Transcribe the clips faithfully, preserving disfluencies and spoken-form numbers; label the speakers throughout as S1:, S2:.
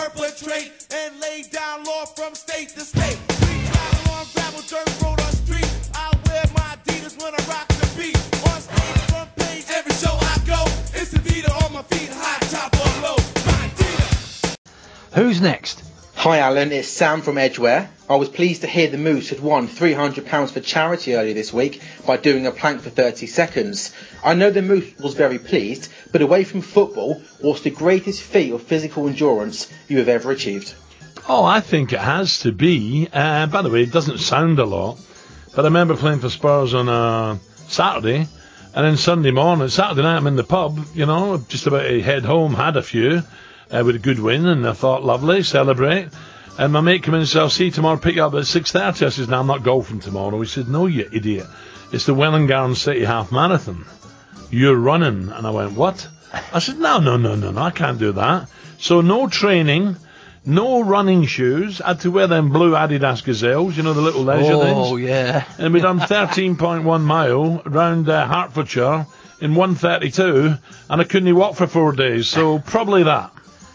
S1: perpetrate and lay down law from state to state. We travel on gravel, dirt road, or street. I wear my Adidas when I rock the beat. On stage, front page, every show I go. It's Adidas on my feet, high top or low. My Adidas.
S2: Who's next?
S3: Hi Alan, it's Sam from Edgware. I was pleased to hear the Moose had won three hundred pounds for charity earlier this week by doing a plank for thirty seconds. I know the Moose was very pleased, but away from football, what's the greatest feat of physical endurance you have ever achieved?
S4: Oh, I think it has to be. Uh, by the way, it doesn't sound a lot, but I remember playing for Spurs on a Saturday, and then Sunday morning, Saturday night I'm in the pub, you know, just about to head home, had a few. Uh, with a good win, and I thought, lovely, celebrate. And my mate came in and said, I'll see you tomorrow, pick you up at six thirty. I said, no, I'm not golfing tomorrow. He said, no, you idiot. It's the Welland Garden City Half Marathon. You're running. And I went, what? I said, no, no, no, no, no, I can't do that. So no training, no running shoes. I had to wear them blue Adidas Gazelles, you know, the little leisure
S2: oh,
S4: things.
S2: Oh, yeah.
S4: And we done thirteen point one mile round uh, Hertfordshire in one thirty-two, and I couldn't walk for four days. So probably that.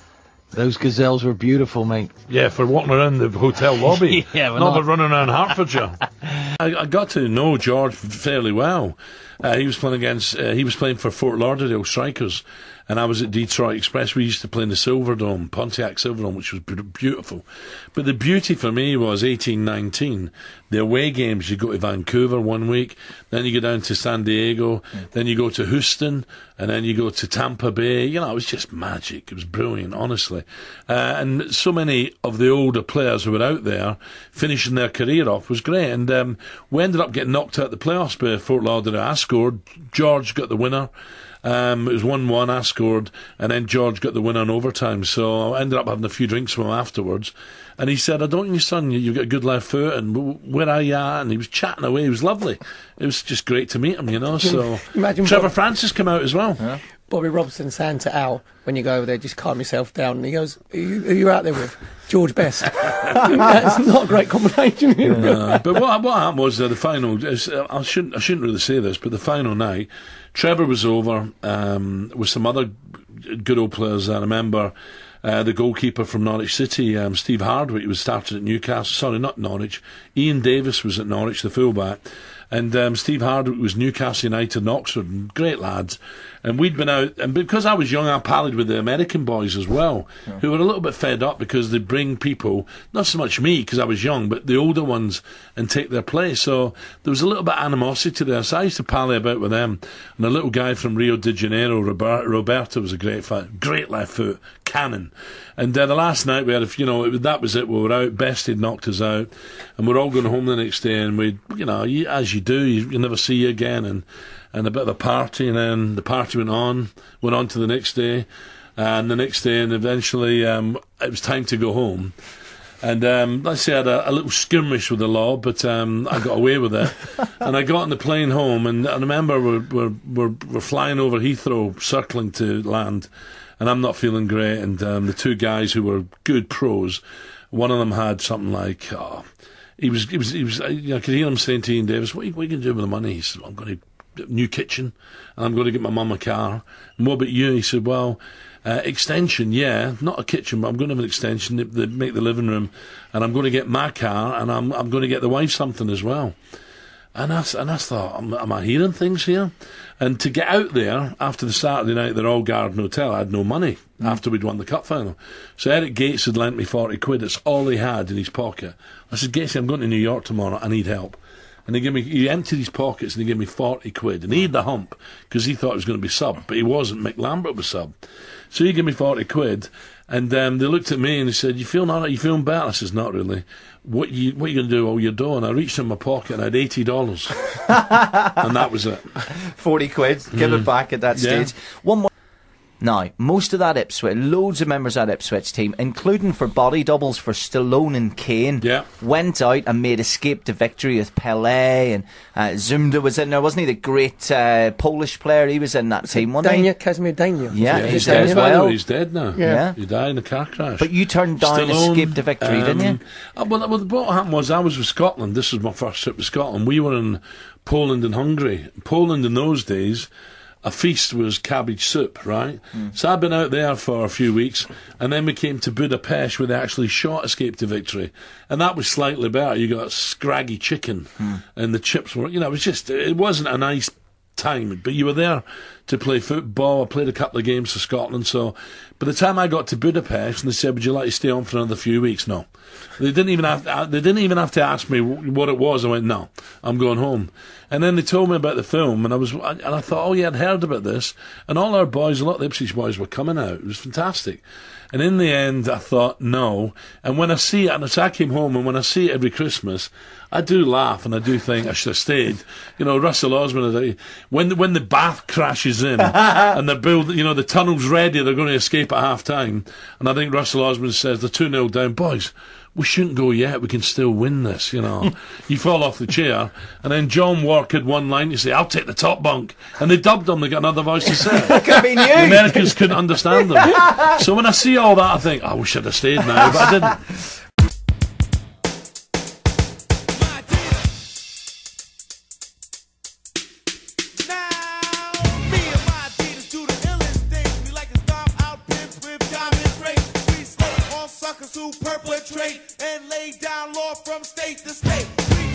S2: Those Gazelles were beautiful, mate.
S4: Yeah, for walking around the hotel lobby.
S2: yeah,
S4: not,
S2: not
S4: for running around Hertfordshire. I, I got to know George fairly well. Uh, he was playing against. Uh, he was playing for Fort Lauderdale Strikers, and I was at Detroit Express. We used to play in the Silverdome, Pontiac Silverdome, which was beautiful. But the beauty for me was eighteen nineteen. The away games, you go to Vancouver one week, then you go down to San Diego, mm. then you go to Houston, and then you go to Tampa Bay. You know, it was just magic. It was brilliant, honestly. Uh, and so many of the older players who were out there finishing their career off was great. And um, we ended up getting knocked out of the playoffs by Fort Lauderdale. I scored. George got the winner. Um, it was one one, I scored, and then George got the winner in overtime. So I ended up having a few drinks with him afterwards. And he said, I don't know, son, you, you've got a good left foot, and where are you at? And he was chatting away. He was lovely. It was just great to meet him, you know. So
S5: Imagine
S4: Trevor
S5: Bob,
S4: Francis came out as well.
S5: Yeah. Bobby Robson saying to Al, when you go over there, just calm yourself down. And he goes, who are you out there with? George Best. That's not a great combination.
S4: uh, but what, what happened was uh, the final, uh, I, shouldn't, I shouldn't really say this, but the final night, Trevor was over um, with some other good old players. I remember uh, the goalkeeper from Norwich City, um, Steve Hardwick, was started at Newcastle. Sorry, not Norwich. Ian Davis was at Norwich, the fullback. And um, Steve Hardwick was Newcastle United and Oxford, and great lads. And we'd been out, and because I was young, I pallied with the American boys as well, yeah. who were a little bit fed up because they'd bring people, not so much me because I was young, but the older ones, and take their place. So there was a little bit of animosity there. So I used to pally about with them. And a little guy from Rio de Janeiro, Robert, Roberto, was a great fight, great left foot, cannon. And uh, the last night we had, a, you know, it, that was it. We were out. Best had knocked us out, and we're all going home the next day. And we, you know, you, as you do, you, you never see you again. And and a bit of a party, and then the party went on, went on to the next day, and the next day, and eventually um, it was time to go home. And um, let's say I had a, a little skirmish with the law, but um, I got away with it. And I got on the plane home, and I remember we're we're we're, we're flying over Heathrow, circling to land. And I'm not feeling great, and um, the two guys who were good pros, one of them had something like, oh, he was, he was, he was. You know, I could hear him saying to Ian Davis, "What are you, what are you going to do with the money?" He said, well, "I'm going to new kitchen, and I'm going to get my mum a car." And what about you? He said, "Well, uh, extension, yeah, not a kitchen, but I'm going to have an extension that make the living room, and I'm going to get my car, and I'm I'm going to get the wife something as well." And I, and I thought, am, am I hearing things here? And to get out there after the Saturday night at the Royal Garden Hotel, I had no money mm. after we'd won the cup final. So Eric Gates had lent me forty quid. It's all he had in his pocket. I said, Gatesy, I'm going to New York tomorrow. I need help. And he gave me, he emptied his pockets and he gave me forty quid. And he had the hump because he thought it was going to be sub, but he wasn't. Mick Lambert was sub. So he gave me forty quid. And um, they looked at me and they said, you feel all right? You feeling better? I says, not really. What you what you going to do all your dough? And I reached in my pocket and I had eighty dollars. And that was it.
S6: forty quid, give mm. it back at that stage.
S4: Yeah.
S6: One more. Now, most of that Ipswich, loads of members of that Ipswich team, including for body doubles for Stallone and Kane,
S4: yeah.
S6: went out and made escape to victory with Pelé, and uh, Zumda was in there, wasn't he? The great uh, Polish player, he was in that
S5: was
S6: team, wasn't
S5: Dania,
S6: he?
S5: Casimir Dania.
S6: Yeah,
S4: yeah,
S6: he's,
S4: he's
S6: there
S4: dead
S6: as well.
S4: He's dead now.
S5: Yeah.
S6: yeah.
S4: He died in a car crash.
S6: But you turned down
S4: Stallone,
S6: escape to victory,
S4: um,
S6: didn't you?
S4: Uh, well, well, what happened was I was with Scotland. This was my first trip to Scotland. We were in Poland and Hungary. Poland in those days, a feast was cabbage soup, right? Mm. So I'd been out there for a few weeks, and then we came to Budapest where they actually shot Escape to Victory, and that was slightly better. You got scraggy chicken, mm. and the chips were, you know, it was just, it wasn't a nice time, but you were there to play football. I played a couple of games for Scotland, so by the time I got to Budapest and they said, would you like to stay on for another few weeks? No. They didn't even have to, they didn't even have to ask me what it was. I went, no, I'm going home. And then they told me about the film, and I was, and I thought, oh yeah, I'd heard about this, and all our boys, a lot of the Ipswich boys were coming out. It was fantastic. And in the end, I thought, no. And when I see it, and so I came home, and when I see it every Christmas, I do laugh, and I do think I should have stayed. You know, Russell Osman, when when the bath crashes in, and the build, you know, the tunnel's ready, they're going to escape at half time, and I think Russell Osman says they're two nil down, boys, we shouldn't go yet, we can still win this, you know. You fall off the chair, and then John Wark had one line, you say, I'll take the top bunk. And they dubbed them, they got another voice to say.
S6: It could have been you.
S4: The Americans couldn't understand them. So when I see all that, I think, oh, we should have stayed now, but I didn't.
S1: Who perpetrate and lay down law from state to state. We